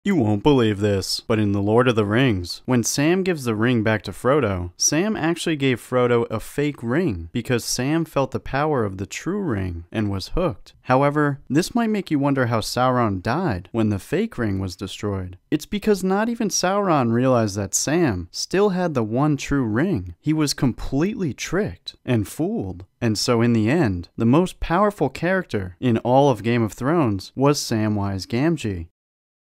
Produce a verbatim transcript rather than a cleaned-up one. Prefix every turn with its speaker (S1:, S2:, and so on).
S1: You won't believe this, but in The Lord of the Rings, when Sam gives the ring back to Frodo, Sam actually gave Frodo a fake ring because Sam felt the power of the true ring and was hooked. However, this might make you wonder how Sauron died when the fake ring was destroyed. It's because not even Sauron realized that Sam still had the one true ring. He was completely tricked and fooled. And so in the end, the most powerful character in all of Game of Thrones was Samwise Gamgee.